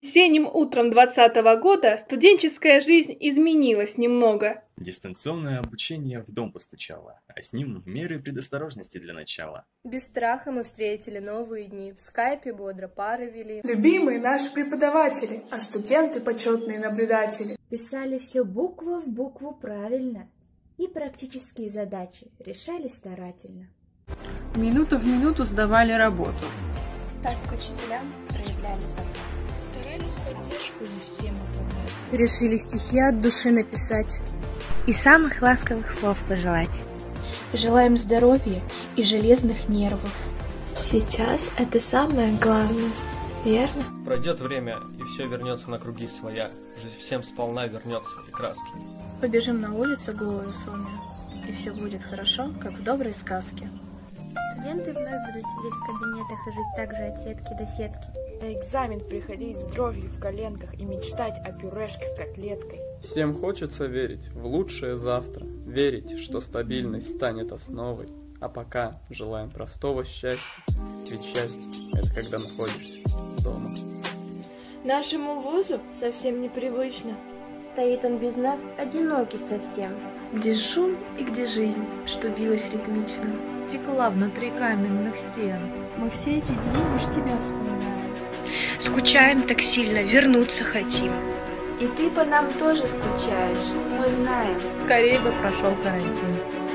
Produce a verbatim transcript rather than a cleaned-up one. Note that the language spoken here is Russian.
Весенним утром двадцатого года студенческая жизнь изменилась немного. Дистанционное обучение в дом постучало, а с ним меры предосторожности для начала. Без страха мы встретили новые дни, в скайпе бодро пары вели. Любимые наши преподаватели, а студенты почетные наблюдатели. Писали все буква в букву правильно, и практические задачи решали старательно. Минуту в минуту сдавали работу. Так к учителям проявляли заботу. Старались поддержку не всем оказать. Решили стихи от души написать. И самых ласковых слов пожелать. Желаем здоровья и железных нервов. Сейчас это самое главное, верно? Пройдет время, и все вернется на круги своя. Жизнь всем сполна вернется и краски. Побежим на улицу голые сломя, и все будет хорошо, как в доброй сказке. Студенты вновь будут сидеть в кабинетах и жить так же от сетки до сетки. На экзамен приходить с дрожью в коленках и мечтать о пюрешке с котлеткой. Всем хочется верить в лучшее завтра, верить, что стабильность станет основой. А пока желаем простого счастья, ведь счастье – это когда находишься дома. Нашему вузу совсем непривычно. Стоит он без нас, одинокий совсем. Где шум и где жизнь, что билась ритмично. Текла внутри каменных стен. Мы все эти дни лишь тебя вспоминаем. Скучаем так сильно, вернуться хотим. И ты по нам тоже скучаешь, мы знаем. Скорее бы прошел карантин.